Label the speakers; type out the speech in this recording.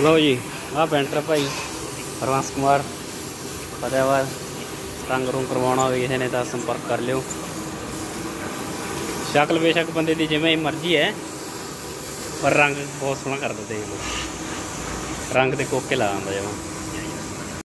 Speaker 1: लो जी आ painter भाई हरवंश कुमार फतेहाबाद। रंग रूंग करवाना हो किसी ने तो संपर्क कर लियो। शक्ल बेशक बंदे की जिमें मर्जी है पर रंग बहुत सोहना कर देते हैं लोग। रंग तो कोके ला आंदा जमा।